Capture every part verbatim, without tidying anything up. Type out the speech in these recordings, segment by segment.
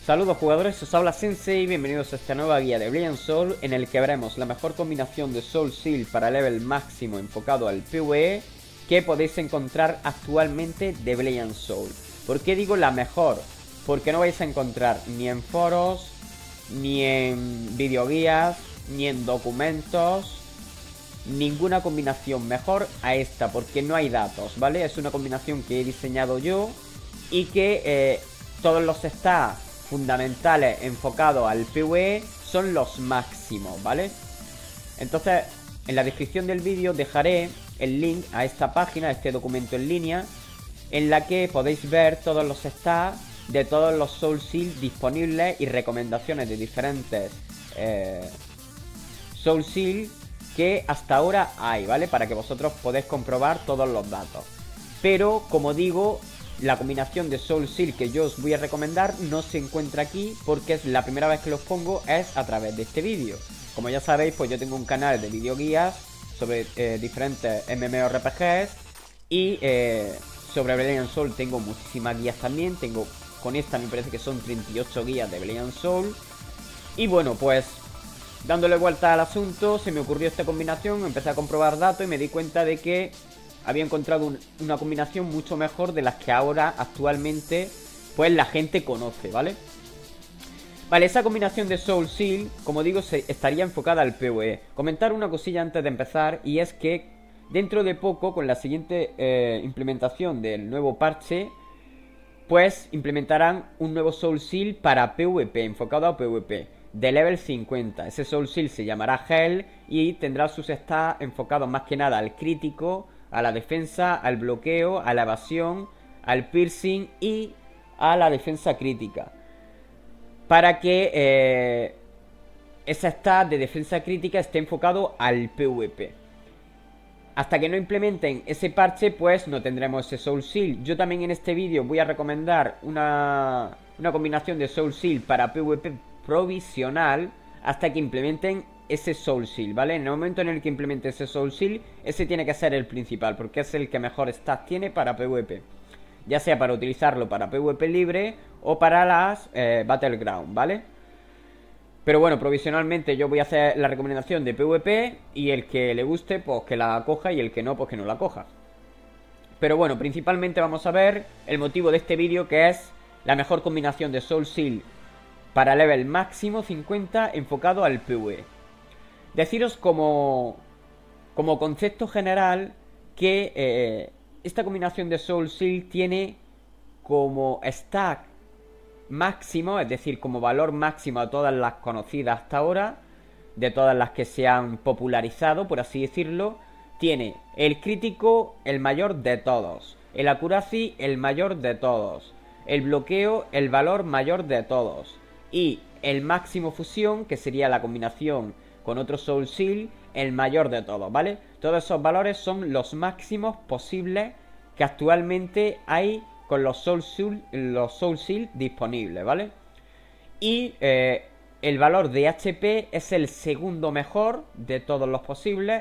Saludos jugadores, os habla Sensei y bienvenidos a esta nueva guía de Blade and Soul, en el que veremos la mejor combinación de Soul Seal para level máximo enfocado al PvE que podéis encontrar actualmente de Blade and Soul. ¿Por qué digo la mejor? Porque no vais a encontrar ni en foros, ni en videoguías, ni en documentos ninguna combinación mejor a esta, porque no hay datos, ¿vale? Es una combinación que he diseñado yo y que eh, todos los stats fundamentales enfocados al PvE son los máximos, ¿vale? Entonces, en la descripción del vídeo dejaré el link a esta página, a este documento en línea, en la que podéis ver todos los stats de todos los Soul Seal disponibles y recomendaciones de diferentes eh, Soul Seal que hasta ahora hay, ¿vale? Para que vosotros podáis comprobar todos los datos. Pero, como digo, la combinación de Soul Seal que yo os voy a recomendar no se encuentra aquí porque es la primera vez que los pongo es a través de este vídeo. Como ya sabéis, pues yo tengo un canal de videoguías sobre eh, diferentes MMORPGs y eh, sobre Blade and Soul tengo muchísimas guías también. Tengo, con esta me parece que son treinta y ocho guías de Blade and Soul. Y bueno, pues dándole vuelta al asunto, se me ocurrió esta combinación, empecé a comprobar datos y me di cuenta de que había encontrado un, una combinación mucho mejor de las que ahora actualmente pues la gente conoce, ¿vale? Vale, esa combinación de Soul Seal, como digo, se, estaría enfocada al PvE. Comentar una cosilla antes de empezar, y es que dentro de poco, con la siguiente eh, implementación del nuevo parche, pues implementarán un nuevo Soul Seal para PvP, enfocado a PvP, de level cincuenta. Ese Soul Seal se llamará Hell y tendrá sus stats enfocados más que nada al crítico, a la defensa, al bloqueo, a la evasión, al piercing y a la defensa crítica, para que eh, esa stat de defensa crítica esté enfocado al PvP. Hasta que no implementen ese parche, pues no tendremos ese Soul Seal. Yo también en este vídeo voy a recomendar una, una combinación de Soul Seal para PvP provisional hasta que implementen ese Soul Seal, ¿vale? En el momento en el que implemente ese Soul Seal, ese tiene que ser el principal, porque es el que mejor stats tiene para PvP, ya sea para utilizarlo para PvP libre o para las eh, Battleground, ¿vale? Pero bueno, provisionalmente yo voy a hacer la recomendación de PvP y el que le guste, pues que la coja, y el que no, pues que no la coja. Pero bueno, principalmente vamos a ver el motivo de este vídeo, que es la mejor combinación de Soul Seal para level máximo cincuenta enfocado al PvE. Deciros como, como concepto general que eh, esta combinación de Soul Seal tiene como stack máximo, es decir, como valor máximo a todas las conocidas hasta ahora, de todas las que se han popularizado, por así decirlo, tiene el crítico el mayor de todos, el accuracy el mayor de todos, el bloqueo el valor mayor de todos y el máximo fusión, que sería la combinación con otro Soul Seal, el mayor de todos, ¿vale? Todos esos valores son los máximos posibles que actualmente hay con los Soul Seal, los Soul Seal disponibles, ¿vale? Y eh, el valor de H P es el segundo mejor de todos los posibles.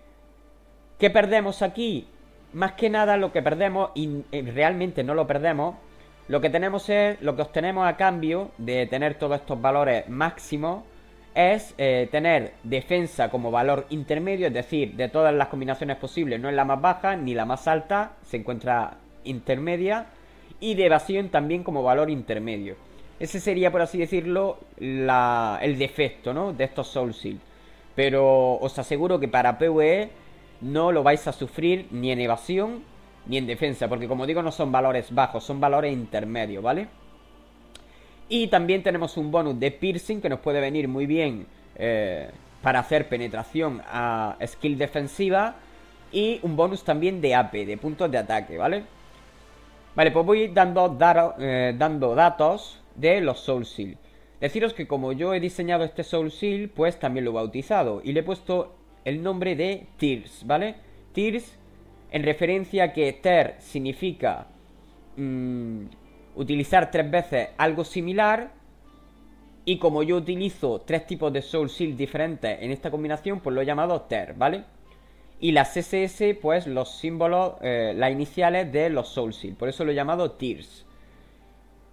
¿Qué perdemos aquí? Más que nada lo que perdemos, y eh, realmente no lo perdemos, lo que tenemos es, lo que obtenemos a cambio de tener todos estos valores máximos, es eh, tener defensa como valor intermedio, es decir, de todas las combinaciones posibles no es la más baja ni la más alta, se encuentra intermedia, y de evasión también como valor intermedio. Ese sería, por así decirlo, la, el defecto, ¿no?, de estos Soul Seal. Pero os aseguro que para PvE no lo vais a sufrir ni en evasión ni en defensa, porque como digo no son valores bajos, son valores intermedios, ¿vale? Y también tenemos un bonus de piercing que nos puede venir muy bien eh, para hacer penetración a skill defensiva, y un bonus también de A P, de puntos de ataque, ¿vale? Vale, pues voy dando, dar, eh, dando datos de los Soul Seal. Deciros que como yo he diseñado este Soul Seal, pues también lo he bautizado y le he puesto el nombre de Tears, ¿vale? Tears, en referencia a que Ter significa mmm, utilizar tres veces algo similar, y como yo utilizo tres tipos de Soul Seal diferentes en esta combinación, pues lo he llamado Ter, ¿vale? Y las S S, pues los símbolos, eh, las iniciales de los Soul Seal, por eso lo he llamado Tears.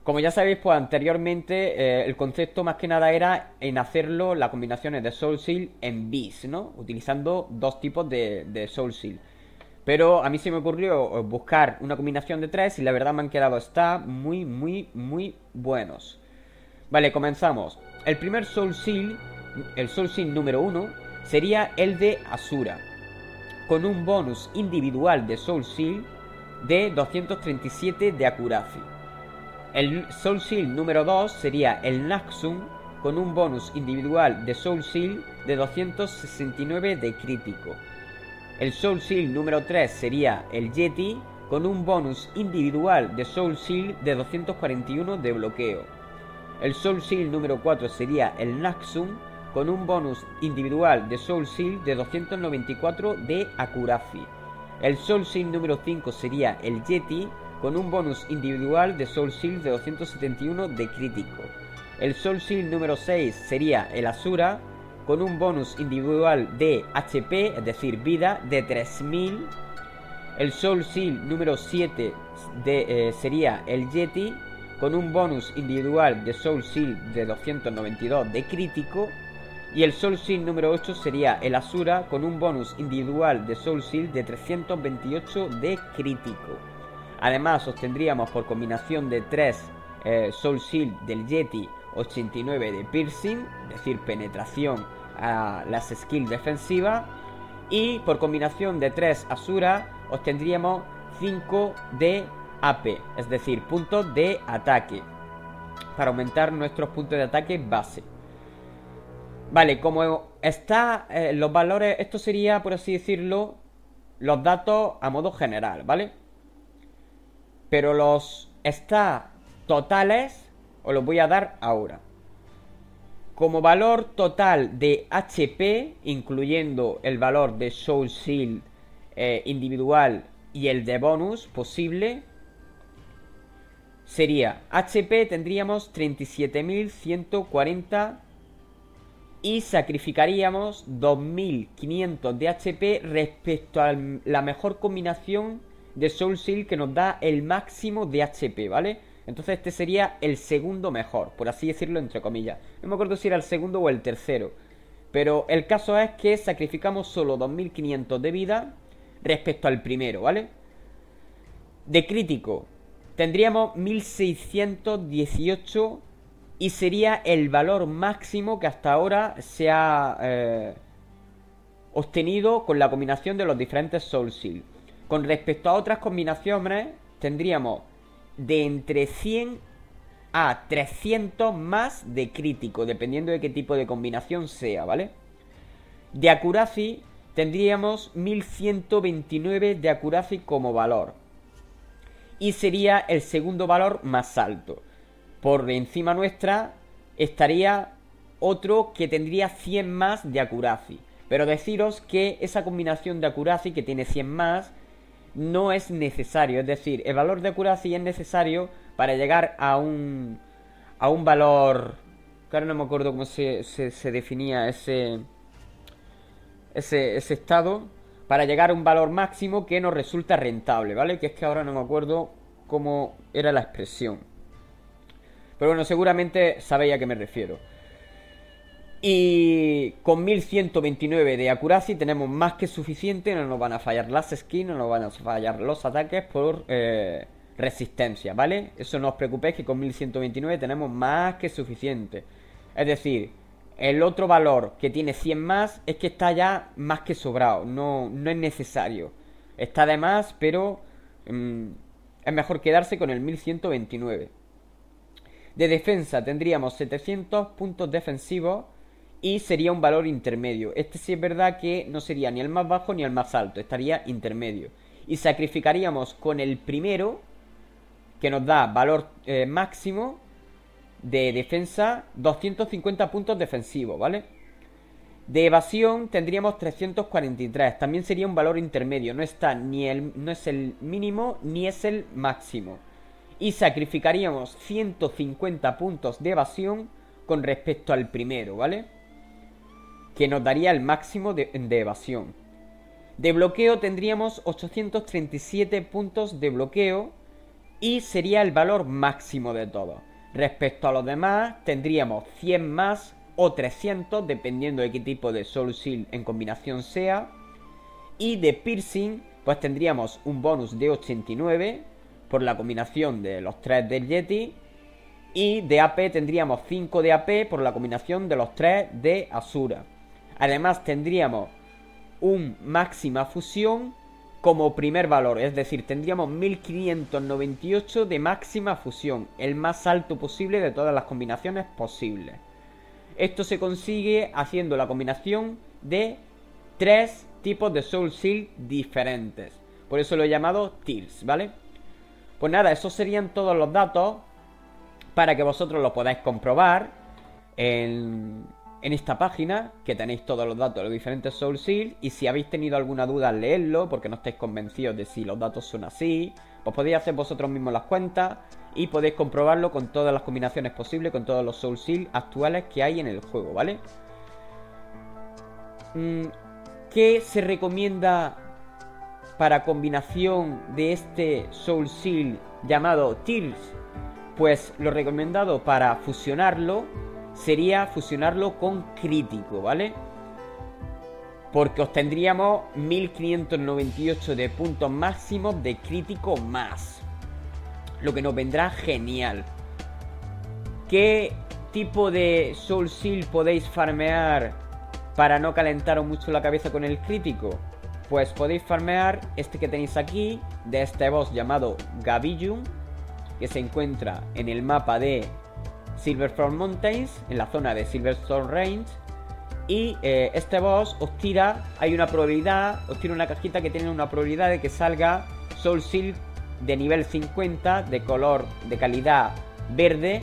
Como ya sabéis, pues anteriormente eh, el concepto más que nada era en hacerlo las combinaciones de Soul Seal en bis, ¿no? Utilizando dos tipos de, de Soul Seal. Pero a mí se me ocurrió buscar una combinación de tres y la verdad me han quedado está muy, muy, muy buenos. Vale, comenzamos. El primer Soul Seal, el Soul Seal número uno, sería el de Asura, con un bonus individual de Soul Seal de doscientos treinta y siete de Akurazi. El Soul Seal número dos sería el Naxxum, con un bonus individual de Soul Seal de doscientos sesenta y nueve de crítico. El Soul Seal número tres sería el Yeti, con un bonus individual de Soul Seal de doscientos cuarenta y uno de bloqueo. El Soul Seal número cuatro sería el Naxxum, con un bonus individual de Soul Seal de doscientos noventa y cuatro de Akurazi. El Soul Seal número cinco sería el Yeti, con un bonus individual de Soul Seal de doscientos setenta y uno de crítico. El Soul Seal número seis sería el Asura, con un bonus individual de H P, es decir, vida, de tres mil. El Soul Seal número siete de, eh, sería el Yeti, con un bonus individual de Soul Seal de doscientos noventa y dos de crítico. Y el Soul Seal número ocho sería el Asura, con un bonus individual de Soul Seal de trescientos veintiocho de crítico. Además obtendríamos por combinación de tres eh, Soul Seal del Yeti ochenta y nueve de Piercing, es decir, penetración a las skills defensivas. Y por combinación de tres Asura obtendríamos cinco de A P, es decir, puntos de ataque, para aumentar nuestros puntos de ataque base. Vale, como está eh, los valores, esto sería, por así decirlo, los datos a modo general, ¿vale? Pero los stats totales os los voy a dar ahora. Como valor total de H P, incluyendo el valor de Soul Seal eh, individual y el de bonus posible, sería H P tendríamos treinta y siete mil ciento cuarenta y sacrificaríamos dos mil quinientos de H P respecto a la mejor combinación de Soul Seal que nos da el máximo de H P, ¿vale? Entonces este sería el segundo mejor, por así decirlo entre comillas. No me acuerdo si era el segundo o el tercero, pero el caso es que sacrificamos solo dos mil quinientos de vida respecto al primero, ¿vale? De crítico tendríamos mil seiscientos dieciocho y sería el valor máximo que hasta ahora se ha eh, obtenido con la combinación de los diferentes Soul Seal. Con respecto a otras combinaciones, tendríamos de entre cien a trescientos más de crítico, dependiendo de qué tipo de combinación sea, ¿vale? De Akurazi tendríamos mil ciento veintinueve de Akurazi como valor. Y sería el segundo valor más alto. Por encima nuestra estaría otro que tendría cien más de Akurazi. Pero deciros que esa combinación de Akurazi, que tiene cien más, no es necesario, es decir, el valor de Akurazi es necesario para llegar a un a un valor, claro, no me acuerdo cómo se, se, se definía ese, ese ese estado, para llegar a un valor máximo que nos resulta rentable, ¿vale? Que es que ahora no me acuerdo cómo era la expresión, pero bueno, seguramente sabéis a qué me refiero. Y con mil ciento veintinueve de Akurazi tenemos más que suficiente. No nos van a fallar las skins, no nos van a fallar los ataques por eh, resistencia, ¿vale? Eso no os preocupéis, que con mil ciento veintinueve tenemos más que suficiente. Es decir, el otro valor que tiene cien más es que está ya más que sobrado. No, no es necesario. Está de más, pero mmm, es mejor quedarse con el mil ciento veintinueve. De defensa tendríamos setecientos puntos defensivos y sería un valor intermedio. Este sí es verdad que no sería ni el más bajo ni el más alto, estaría intermedio. Y sacrificaríamos con el primero, que nos da valor eh, máximo de defensa, doscientos cincuenta puntos defensivos, ¿vale? De evasión tendríamos trescientos cuarenta y tres, también sería un valor intermedio. No está ni el, no es el mínimo ni es el máximo. Y sacrificaríamos ciento cincuenta puntos de evasión con respecto al primero, ¿vale? Que nos daría el máximo de, de evasión. De bloqueo tendríamos ochocientos treinta y siete puntos de bloqueo y sería el valor máximo de todos. Respecto a los demás, tendríamos cien más o trescientos, dependiendo de qué tipo de Soul Seal en combinación sea. Y de Piercing, pues tendríamos un bonus de ochenta y nueve por la combinación de los tres del Yeti. Y de A P tendríamos cinco de A P por la combinación de los tres de Asura. Además tendríamos un máxima fusión como primer valor, es decir, tendríamos mil quinientos noventa y ocho de máxima fusión, el más alto posible de todas las combinaciones posibles. Esto se consigue haciendo la combinación de tres tipos de Soul Seal diferentes. Por eso lo he llamado Tiers, ¿vale? Pues nada, esos serían todos los datos para que vosotros lo podáis comprobar en, en esta página, que tenéis todos los datos de los diferentes Soul Seal. Y si habéis tenido alguna duda, leedlo, porque no estáis convencidos de si los datos son así, pues podéis hacer vosotros mismos las cuentas y podéis comprobarlo con todas las combinaciones posibles, con todos los Soul Seal actuales que hay en el juego, ¿vale? ¿Qué se recomienda para combinación de este Soul Seal llamado Tiers? Pues lo recomendado para fusionarlo sería fusionarlo con crítico, ¿vale? Porque obtendríamos mil quinientos noventa y ocho de puntos máximos de crítico más, lo que nos vendrá genial. ¿Qué tipo de Soul Seal podéis farmear para no calentaros mucho la cabeza con el crítico? Pues podéis farmear este que tenéis aquí, de este boss llamado Gabillum, que se encuentra en el mapa de Silverthorn Mountains, en la zona de Silverthorn Range. Y eh, este boss os tira, hay una probabilidad, os tira una cajita que tiene una probabilidad de que salga Soul Seal de nivel cincuenta, de color, de calidad verde,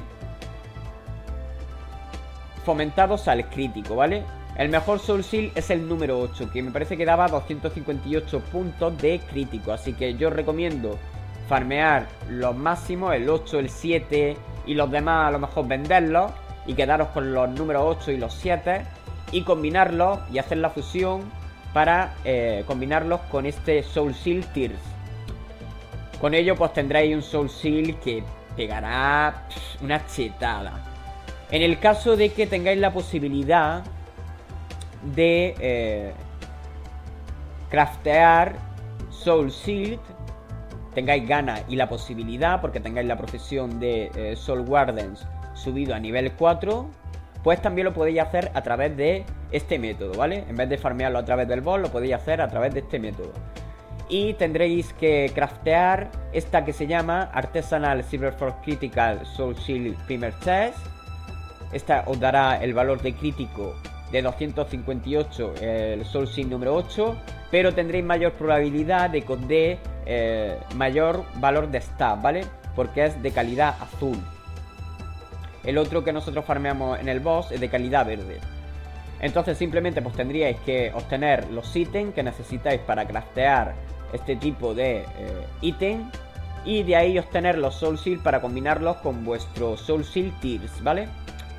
fomentados al crítico, ¿vale? El mejor Soul Seal es el número ocho, que me parece que daba doscientos cincuenta y ocho puntos de crítico. Así que yo recomiendo farmear los máximos, el ocho, el siete y los demás a lo mejor venderlos y quedaros con los números ocho y los siete y combinarlos y hacer la fusión para eh, combinarlos con este Soul Seal Tiers. Con ello pues tendréis un Soul Seal que pegará pff, una chetada. En el caso de que tengáis la posibilidad de eh, craftear Soul Seal, tengáis ganas y la posibilidad, porque tengáis la profesión de eh, Soul Wardens subido a nivel cuatro, pues también lo podéis hacer a través de este método, ¿vale? En vez de farmearlo a través del boss, lo podéis hacer a través de este método. Y tendréis que craftear esta que se llama Artisanal Silverthorn Critical Soul Seal Primer Chest. Esta os dará el valor de crítico de doscientos cincuenta y ocho, el Soul Seal número ocho, pero tendréis mayor probabilidad de que os dé eh, mayor valor de stat, ¿vale? Porque es de calidad azul. El otro que nosotros farmeamos en el boss es de calidad verde. Entonces simplemente pues tendríais que obtener los ítems que necesitáis para craftear este tipo de eh, ítem, y de ahí obtener los Soul Seal para combinarlos con vuestro Soul Seal Tiers, ¿vale?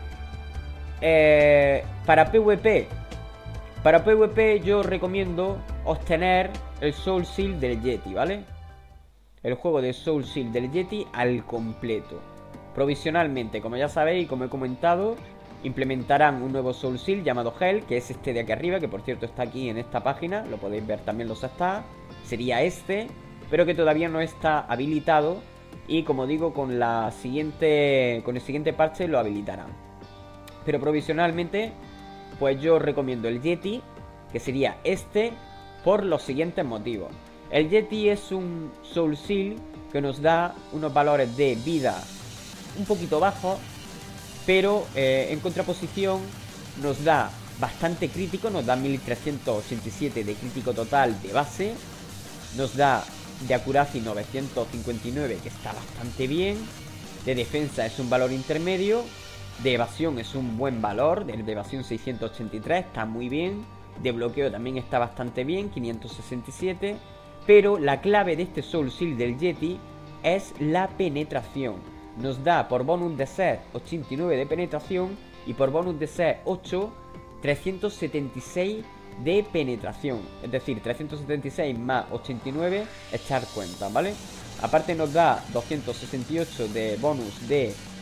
Eh, para PvP, para PvP yo recomiendo obtener el Soul Seal del Yeti, ¿vale? El juego de Soul Seal del Yeti al completo. Provisionalmente, como ya sabéis, como he comentado, implementarán un nuevo Soul Seal llamado Hell, que es este de aquí arriba, que por cierto está aquí en esta página, lo podéis ver también los stats. Sería este, pero que todavía no está habilitado, y como digo, con la siguiente, con el siguiente parche lo habilitarán. Pero provisionalmente, pues yo recomiendo el Yeti, que sería este, por los siguientes motivos. El Yeti es un Soul Seal que nos da unos valores de vida un poquito bajos, pero eh, en contraposición nos da bastante crítico, nos da mil trescientos ochenta y siete de crítico total de base, nos da de accuracy novecientos cincuenta y nueve, que está bastante bien, de defensa es un valor intermedio, de evasión es un buen valor, de evasión seiscientos ochenta y tres, está muy bien, de bloqueo también está bastante bien, quinientos sesenta y siete, pero la clave de este Soul Seal del Yeti es la penetración. Nos da por bonus de set ochenta y nueve de penetración y por bonus de set ocho, trescientos setenta y seis de penetración. Es decir, trescientos setenta y seis más ochenta y nueve, echar cuenta, ¿vale? Aparte nos da doscientos sesenta y ocho de bonus de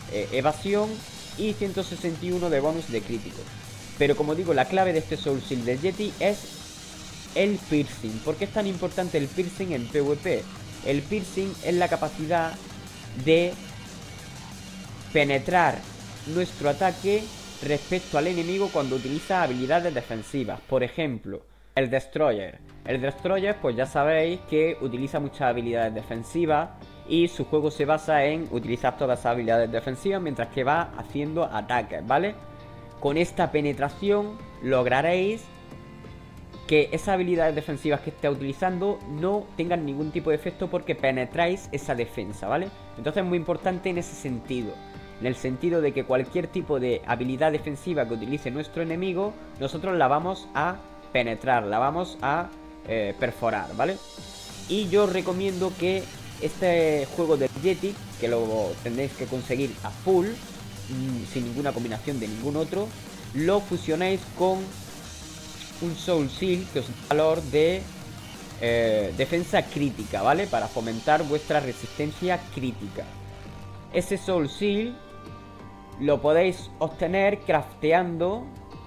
eh, evasión y ciento sesenta y uno de bonus de crítico. Pero como digo, la clave de este Soul Shield del Yeti es el piercing. ¿Por qué es tan importante el piercing en PvP? El piercing es la capacidad de penetrar nuestro ataque respecto al enemigo cuando utiliza habilidades defensivas. Por ejemplo, el Destroyer. El Destroyer, pues ya sabéis que utiliza muchas habilidades defensivas y su juego se basa en utilizar todas esas habilidades defensivas mientras que va haciendo ataques, ¿vale? Con esta penetración lograréis que esas habilidades defensivas que esté utilizando no tengan ningún tipo de efecto porque penetráis esa defensa, ¿vale? Entonces es muy importante en ese sentido. En el sentido de que cualquier tipo de habilidad defensiva que utilice nuestro enemigo, nosotros la vamos a penetrar, la vamos a eh, perforar, ¿vale? Y yo os recomiendo que este juego del Yeti, que lo tendréis que conseguir a full, mmm, sin ninguna combinación de ningún otro, lo fusionéis con un Soul Shield que os da valor de eh, defensa crítica, ¿vale? Para fomentar vuestra resistencia crítica. Ese Soul Shield lo podéis obtener crafteando.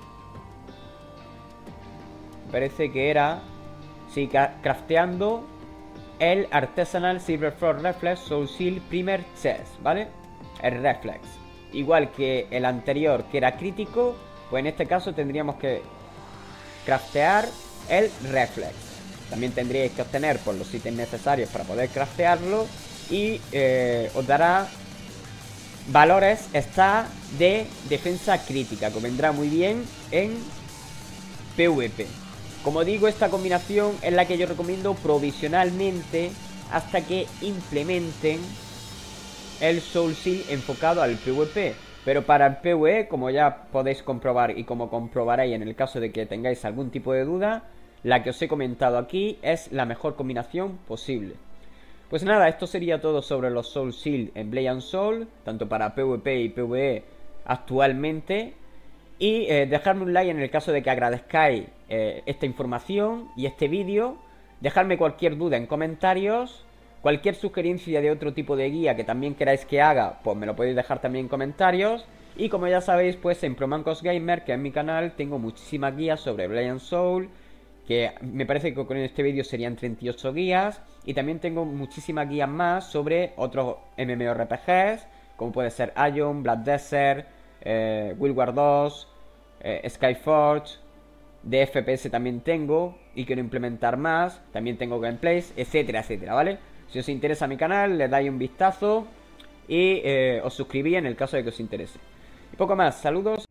Parece que era... Sí, crafteando el Artisanal Silver Frost Reflex Soul Shield Primer Chest, ¿vale? El Reflex. Igual que el anterior, que era crítico, pues en este caso tendríamos que craftear el Reflex. También tendríais que obtener por los ítems necesarios para poder craftearlo. Y eh, os dará valores está de defensa crítica, que vendrá muy bien en PvP. Como digo, esta combinación es la que yo recomiendo provisionalmente hasta que implementen el Soul Shield enfocado al PvP. Pero para el PvE, como ya podéis comprobar y como comprobaréis en el caso de que tengáis algún tipo de duda, la que os he comentado aquí es la mejor combinación posible. Pues nada, esto sería todo sobre los Soul Shield en Blade and Soul, tanto para PvP y PvE actualmente. Y eh, dejadme un like en el caso de que agradezcáis eh, esta información y este vídeo. Dejadme cualquier duda en comentarios. Cualquier sugerencia de otro tipo de guía que también queráis que haga, pues me lo podéis dejar también en comentarios. Y como ya sabéis, pues en Promancos Gamer, que es mi canal, tengo muchísimas guías sobre Blade and Soul, que me parece que con este vídeo serían treinta y ocho guías. Y también tengo muchísimas guías más sobre otros MMORPGs, como puede ser Ion, Black Desert, eh, Guild Wars dos, eh, Skyforge. De F P S también tengo y quiero implementar más. También tengo gameplays, etcétera, etcétera, ¿vale? Si os interesa mi canal, le dais un vistazo y eh, os suscribís en el caso de que os interese. Y poco más, saludos.